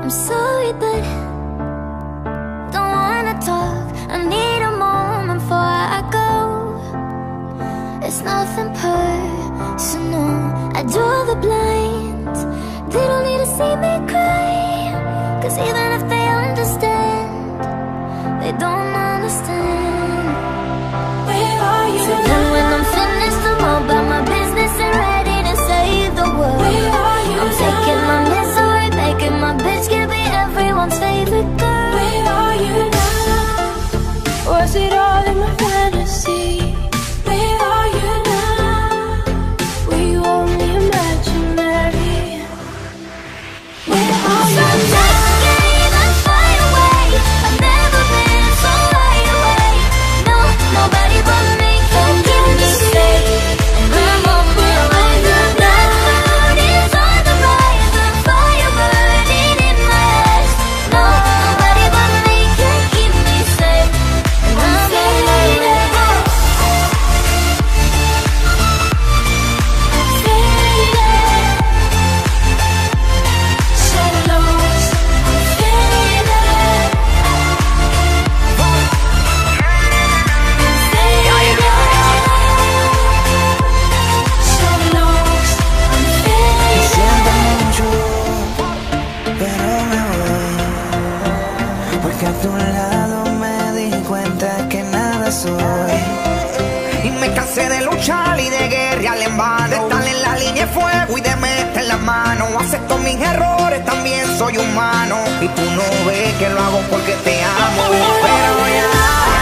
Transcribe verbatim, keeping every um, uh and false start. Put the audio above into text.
I'm sorry, but don't wanna talk. I need a moment before I go. It's nothing personal. I draw the blinds. They don't need to see me cry, 'cause even if they understand, they don't understand. Where are you? So then when I'm finished, I'm all about my business and ready to save the world. Where are you? I'm taking my misery, making my bitch give me everyone's favorite girl. Where are you now? Was it all in my fantasy? Where are you now? Were you only imaginary? Where are you now? Nobody but me can keep me safe, and I'm on my way. That mood is on the rise, the fire burning in my eyes. No, nobody but me can keep me safe, and I'm faded. I'm faded. Shadows, I'm faded. A tu lado me di cuenta que nada soy, y me cansé de luchar y de guerrear en vano, de estar en la línea de fuego y de meter la mano. Acepto mis errores, también soy humano, y tú no ves que lo hago porque te amo, pero ya